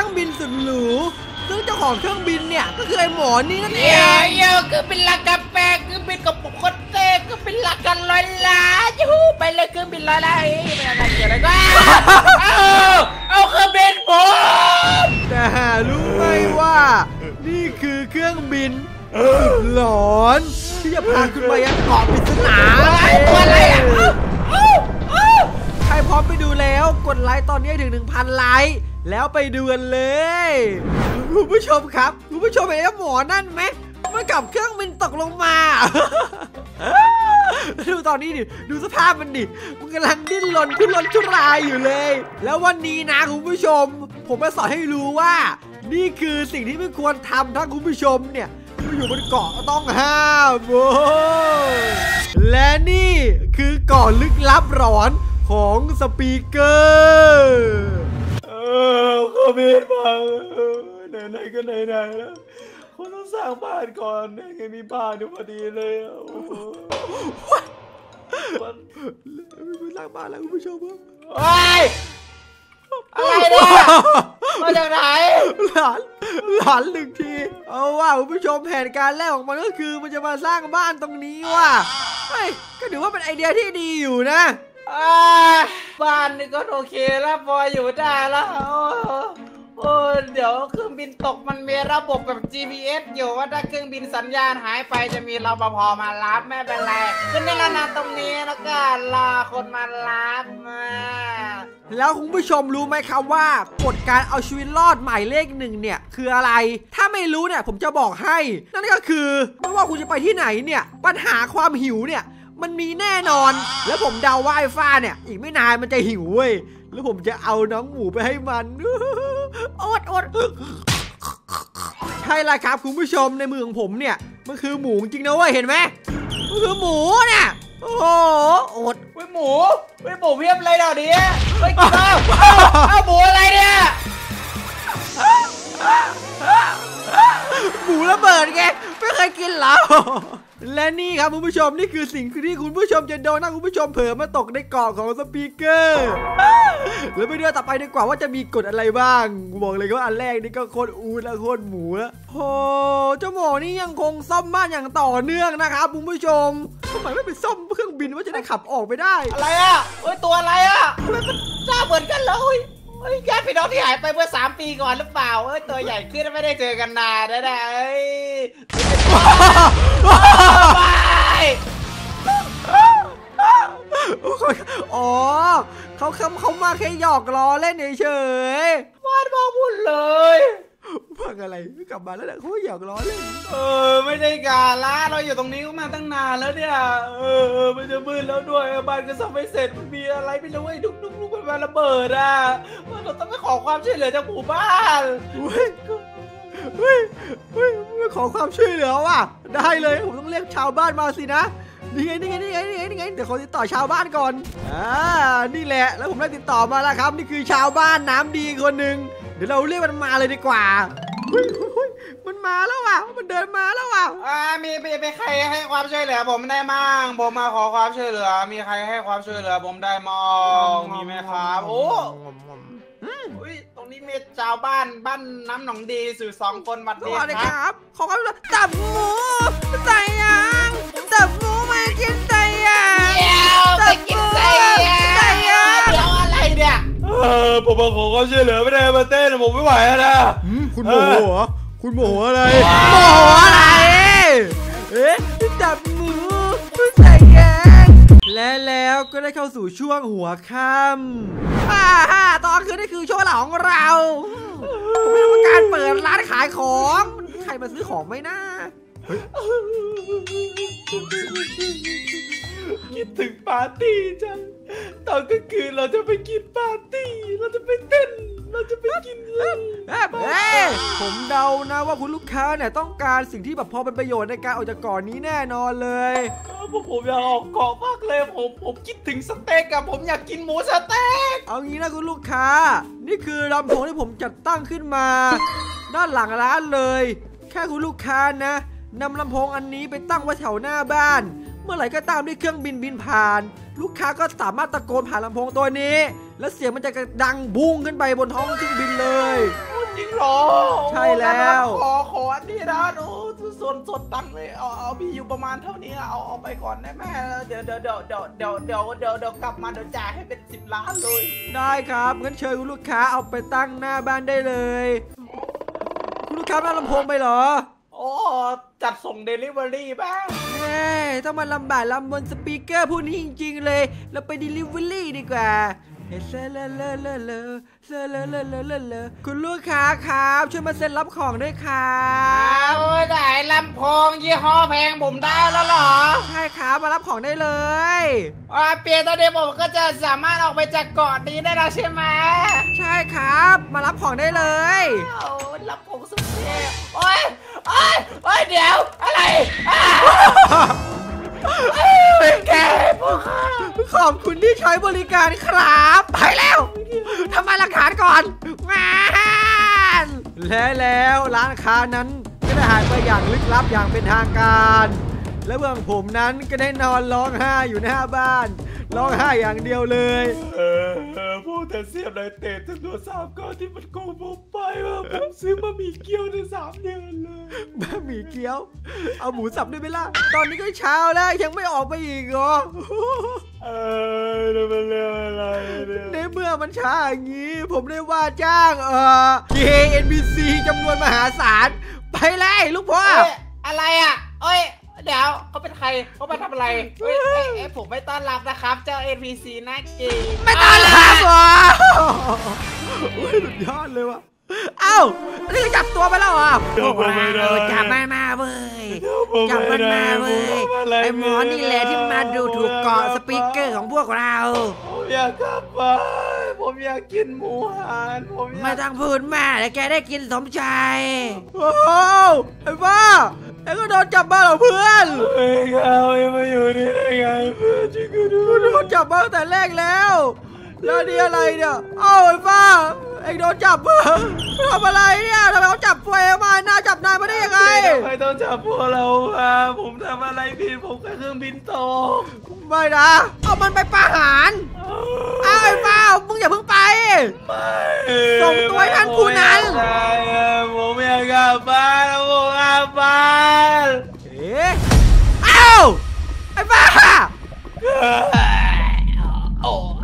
บินสุดหรูซึ่งเจ้าของเครื่องบินเนี่ยก็คือไอ้หมอนี่นั่นเองเยอะคือเป็นลักกาแฟคือเป็นกับปกติคือเป็นลักกันลอยล้ายูไปเลยเครื่องบินลอยล้าไม่อะไรเกี่ยวอะไรก็เอาเครื่องบินผมแต่รู้ไหมว่านี่คือเครื่องบินสุดหลอนที่จะพาคุณไปยังเกาะปริศนาตัวอะไรใครพร้อมไปดูแล้วกดไลค์ตอนนี้ถึง 1,000 ไลค์แล้วไปดูกันเลยคุณผู้ชมครับคุณผู้ชมเห็นหมอนั่นไหมมันกับเครื่องบินตกลงมาดูตอนนี้ดิดูสภาพมันดิมันกำลังดิ้นรนทุรนทุรายอยู่เลยแล้ววันนี้นะคุณผู้ชมผมมาสอนให้รู้ว่านี่คือสิ่งที่ไม่ควรทำถ้าคุณผู้ชมเนี่ยมาอยู่บนเกาะต้องห้ามโว้และนี่คือเกาะลึกลับหลอนของสปีกเกอร์ก็มีบ้างไหนๆก็ไหนๆแล้วคนต้องสร้างบ้านก่อนไงมีบ้านอยู่พอดีเลยสร้างบ้านแล้วคุณผู้ชมครับอะไรเนี่ยมาจากไหนหลานหนึ่งทีเอาว่าคุณผู้ชมแผนการแรกของมันก็คือมันจะมาสร้างบ้านตรงนี้ว่ะก็ถือว่าเป็นไอเดียที่ดีอยู่นะบ้านนี่ก็โอเคแล้วพออยู่ได้แล้วเดี๋ยวเครื่องบินตกมันมีระบบแบบ GPS อยู่ว่าถ้าเครื่องบินสัญญาณหายไปจะมีรปภมารับไม่เป็นไรขึ้นในระนาตรงนี้แล้วก็รอคนมารับมาแล้วคุณผู้ชมรู้ไหมครับว่ากฎการเอาชีวิตรอดหมายเลข1เนี่ยคืออะไรถ้าไม่รู้เนี่ยผมจะบอกให้นั่นก็คือไม่ว่าคุณจะไปที่ไหนเนี่ยปัญหาความหิวเนี่ยมันมีแน่นอนแล้วผมเดาว่าไอ้ฟ้าเนี่ยอีกไม่นานมันจะหิวเว้ยแล้วผมจะเอาน้องหมูไปให้มันอดใช่ละครับคุณผู้ชมในมือของผมเนี่ยมันคือหมูจริงนะเว้ยเห็นไหมมันคือหมูเนี่ยโอ้โหอดหมูเพียบเลยเดี๋ยวนี้ไปกินเอาหมูอะไรเนี่ยหมูระเบิดไงไม่เคยกินหรอและนี่ครับคุณผู้ชมนี่คือสิ่งที่คุณผู้ชมจะโดนถ้าคุณผู้ชมเผลอมาตกในเกาะของสปีกเกอร์แล้วไปดูต่อไปดีกว่าว่าจะมีกฎอะไรบ้างบอกเลยว่าอันแรกนี่ก็โคตรอูดและโคตรหมูแล้วโอ้เจ้าหมอนี่ยังคงซ่อมบ้านอย่างต่อเนื่องนะครับคุณผู้ชมทำไมไม่ไปซ่อมเครื่องบินว่าจะได้ขับออกไปได้อะไรตัวอะไรมันจ้าเหมือนกันเลยญาติพี่น้องที่หายไปเมื่อ3 ปีก่อนหรือเปล่าตัวใหญ่ขึ้นไม่ได้เจอกันนานนะอ๋อเขามาแค่หยอกล้อเล่นเฉยวาดมาพูดเลยพังอะไรกลับมาแล้วเขาหยอกล้อเล่นไม่ได้การละเราอยู่ตรงนี้ก็มาตั้งนานแล้วเนี่ยมันจะมืดแล้วด้วยบ้านก็ซ่อมไม่เสร็จมีอะไรไม่รู้ไอ้ดุ๊กมันระเบิดเราต้องไปขอความช่วยเหลือจากหมู่บ้านไม่ขอความช่วยเหลือว่ะได้เลยผมต้องเรียกชาวบ้านมาสินะนี่ไงเดี๋ยวขอติดต่อชาวบ้านก่อนนี่แหละแล้วผมได้ติดต่อมาแล้วครับนี่คือชาวบ้านน้ำดีคนหนึ่งเดี๋ยวเราเรียกมันมาเลยดีกว่ามันมาแล้วว่ะมันเดินมาแล้วว่ะมีใครให้ความช่วยเหลือผมได้มั่งผมมาขอความช่วยเหลือมีใครให้ความช่วยเหลือผมได้มั่งมีไหมครับโอ้ตรงนี้มีชาวบ้านน้ำหนองดีสื่อ2 คนบัดนี้ครับขอความช่วยเหลือจับงูใส่ยังจับงูมากินใส่ยังไปกินใส่ยังเดี๋ยวอะไรเนี่ยผมมาขอความช่วยเหลือไม่ได้มาเต้นผมไม่ไหวแล้วนะคุณโมโหเหรอคุณโมโหอะไรโมโหอะไรจับงูใส่ยังแล้วก็ได้เข้าสู่ช่วงหัวค่ำตอนคืนนี่คือช่วงหลังของเราเป็นการเปิดร้านขายของใครมาซื้อของไหมนะคิดถึงปาร์ตี้จังตอนกลางคืนเราจะไปกินปาร์ตี้เราจะไปเต้นเราจะไปกินเล่นผมเดานะว่าคุณลูกค้าเนี่ยต้องการสิ่งที่แบบพอเป็นประโยชน์ในการออกจากเกาะนี้แน่นอนเลยผมอยากออกเกาะมากเลยผมคิดถึงสเต็กอะผมอยากกินหมูสเต็กเอางี้นะคุณลูกค้านี่คือลำโพงที่ผมจัดตั้งขึ้นมาด้านหลังร้านเลยแค่คุณลูกค้านะนำลำโพงอันนี้ไปตั้งไว้แถวหน้าบ้านเมื่อไหร่ก็ตามที่เครื่องบินผ่านลูกค้าก็สามารถตะโกนผ่านลำโพงตัวนี้แล้วเสียงมันจะดังบุ้งขึ้นไปบนท้องเครื่องบินเลยจริงแล้วขออันนี้นะโอ้ส่วนตังค์เลยเอามีอยู่ประมาณเท่านี้เอาไปก่อนได้ไหมเดี๋ยวกลับมาเดี๋ยวจ่ายให้เป็น10 ล้านเลยได้ครับงั้นเชิญคุณลูกค้าเอาไปตั้งหน้าบ้านได้เลยคุณลูกค้าไม่เอาลำโพงไปเหรอโอ้จัดส่งเดลิเวอรี่บ้างเฮ้ยต้องมาลำบากลำบนสปีกเกอร์พวกนี้จริงๆเลยเราไปdeliveryดีกว่าเฮ้ยคุณลูกค้าครับช่วยมาเซ็นรับของด้วยครับโอ้ยได้ลำโพงยี่ห้อแพงผมได้แล้วเหรอใช่ครับมารับของได้เลยเปียตอนนี้ผมก็จะสามารถออกไปจากเกาะนี้ได้แล้วใช่ไหมใช่ครับมารับของได้เลยโอ้ยลำโพงสุดเท่โอ้ยเดี๋ยวอะไรแกพวกข้าขอบคุณที่ใช้บริการครับไปแล้วทำลายหลักฐานก่อนงานและแล้วร้านค้านั้นก็ได้หายไปอย่างลึกลับอย่างเป็นทางการ และเบื้องผมนั้นก็ได้นอนร้องไห้อยู่หน้าบ้านร้องไห้อย่างเดียวเลยพวกแต่เสียบเลยเตะจำนวน3 ก้อนที่มันโกงผมไปว่าผมซื้อมามีเกี๊ยวใน3 เดือนเลยบะหมี่เกี๊ยวเอาหมูสับด้วยไหมล่ะตอนนี้ก็เช้าแล้วยังไม่ออกไปอีกเหรอแล้วมันเรื่องอะไรเนี่ยในเมื่อมันช้าอย่างนี้ผมได้ว่าจ้างKNBC จำนวนมหาศาลไปเลยลูกพ่ออะไรเดี๋ยวเขาเป็นใครเขามาทำอะไรผมไม่ต้อนรับนะครับเจ้า NPC นะเกย์ไม่ต้อนรับเหรอสุดยอดเลยว่ะเอ้าอันนี้ก็จับตัวไปแล้วอ่ะ จับมันมาเว้ยจับมันมาเว้ยไอ้หมอนี่แหละที่มาดูถูกเกาะสปีกเกอร์ของพวกเราผมอยากกลับบ้านผมอยากกินหมูหันผมอยากไม่ต้องพูดมากแต่แกได้กินสมใจโอ้โหไอ้บ้าไอ้ก็โดนจับมาเหรอเพื่อนเฮ้ยเอาไอ้มาอยู่นี่ได้ไงเพื่อนช่วยกูด้วยโดนจับมาตั้งแต่แรกแล้วแล้วนี่อะไรเนี่ยเอ้าไอ้บ้าไอ้โดนจับมาทำอะไรเนี่ยทำไมเขาจับตัวเองมาหน้าจับนายมาได้ยังไงทำไมต้องจับพวกเราผมทำอะไรผิดผมแค่เครื่องบินตกไม่นะเอามันไปประหารเอาไอ้บ้ามึงอย่าเพิ่งไปไม่ส่งตัวให้ท่านผู้นั้นผมอยากกลับบ้านผมกลับบ้านเอ๊ะเอ้าไอ้บ้าโอ้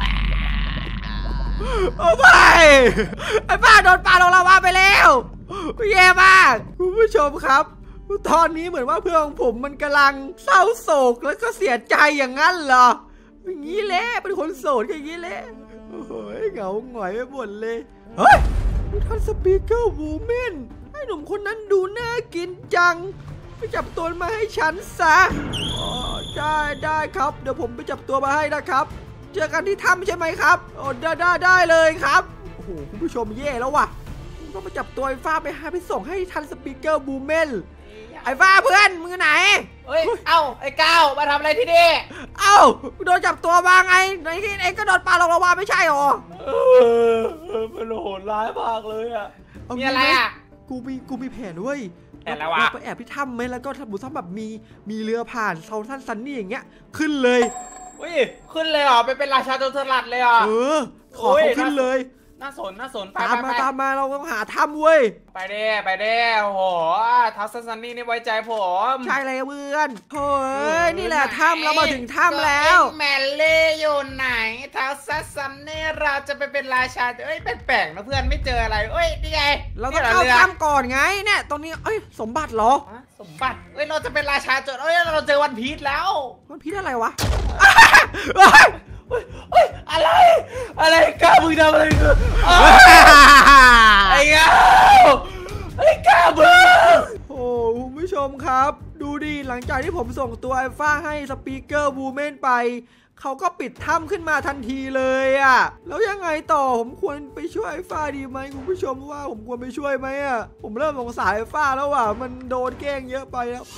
โอ้ไม่ไอ้บ้าโดนปลาลงลาวาไปแล้วแย่มากคุณผู้ชมครับตอนนี้เหมือนว่าเพื่อนของผมมันกำลังเศร้าโศกแล้วก็เสียใจอย่างนั้นเหรออย่างนี้แหละเป็นคนโสดอย่างนี้แหละโอ้ยเหงาหงอยไปหมดเลยเฮ้ยท่านสปีกเกอร์วูแมนไอ้หนุ่มคนนั้นดูน่ากินจังไปจับตัวมาให้ฉันซะได้ครับเดี๋ยวผมไปจับตัวมาให้นะครับเจอกันที่ถ้ำใช่ไหมครับโอ้ได้เลยครับโอ้โหคุณผู้ชมแย่แล้วว่ะต้องมาจับตัวไอ้ฟ้าไปส่งให้ทันสปีกเกอร์บูเมนไอ้ฟ้าเพื่อนมึงไหนไอ้ก้าวมาทำอะไรที่นี่โดนจับตัวมาไงไหนที่เองก็โดนปลาลงละวาไม่ใช่หรอมันโหดร้ายมากเลยอ่ะมีอะไรอ่ะกูมีแผนเว้ยแผนอะไรวะเราไปแอบที่ถ้ำไหมแล้วก็ถ้าบุษแบบมีเรือผ่านเซาทันซันนี่อย่างเงี้ยขึ้นเลยขึ้นเลยเหรอไปเป็นราชาโจรสลัดเลยเหรอขอเขาขึ้นเลยน่าสนไปตามมาเราต้องหาถ้ำเว้ยไปเด้โอ้โหทัสซันนี่ไว้ใจผมใช่เลยเพื่อนเฮ้ยนี่แหละถ้ำเรามาถึงถ้ำแล้วแมนเล่อยู่ไหนทัสซันนี่เราจะไปเป็นราชาเป็นแปลกนะเพื่อนไม่เจออะไรนี่ไงเราต้องเข้าถ้ำก่อนไงเนี่ยตรงนี้สมบัติเหรอสมบัติเราจะเป็นราชาโจรเราเจอวันพีชแล้วมันพิษอะไรวะอะไรก้ามึงทำอะไรกูไอ้ก้ามึงโอ้คุณผู้ชมครับดูดิหลังจากที่ผมส่งตัวไอ้ฟ้าให้สปีกเกอร์บูแมนไปเขาก็ปิดถ้ำขึ้นมาทันทีเลยอ่ะแล้วยังไงต่อผมควรไปช่วยไอ้ฟ้าดีไหมคุณผู้ชมว่าผมควรไปช่วยไหมอ่ะผมเริ่มสงสารไอ้ฟ้าแล้วว่ะมันโดนแกล้งเยอะไปแล้ว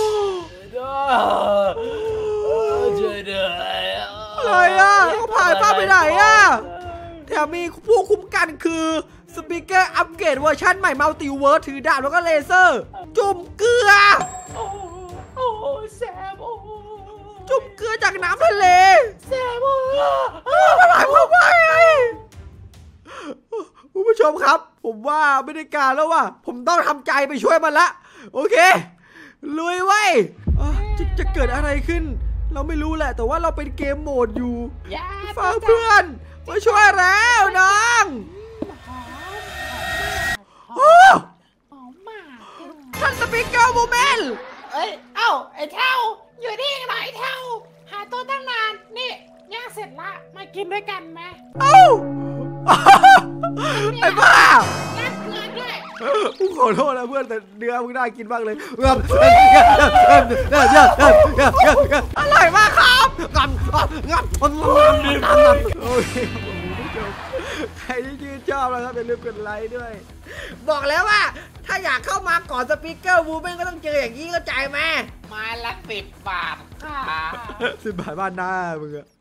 ช่วยด้วยอะไรอ่ะเขาพาไอ้ฟ้าไปไหนอ่ะแถมมีผู้คุ้มกันคือสปีกเกอร์อัปเกรดเวอร์ชันใหม่มัลติเวิร์สถือดาบแล้วก็เลเซอร์จุ่มเกลือโอ้แซมจุ่มเกลือจากน้ำทะเลแซมมันหมายความว่าไงคุณผู้ชมครับ ผมว่าไม่ได้การแล้วว่ะผมต้องทำใจไปช่วยมันละโอเคลุยไว้จะเกิดอะไรขึ้น เราไม่รู้แหละแต่ว่าเราเป็นเกมโหมดอยู่อย่าฟังเพื่อนมาช่วยแล้วน้องโอ้หอมมากท่านสปีกเกอร์โมเมนต์เอ้ยเอ้าไอ้เท่าอยู่นี่หน่อยเท่าหาตัวตั้งนานนี่ย่างเสร็จละมากินด้วยกันไหมเอ้าไอ้บ้าย่างเกลือด้วยกูขอโทษนะเพื่อนแต่เนื้อมึงน่ากินมากเลยอร่อยมากครับงับโอเคใครที่ชื่นชอบนะครับอย่าลืมกดไลค์ด้วยบอกแล้วว่าถ้าอยากเข้ามาก่อนสปีกเกอร์วูแม่งก็ต้องเจออย่างนี้เข้าใจไหมไมาละ10 บาทค่ะ 10 บาทบ้านหน้ามึงอะ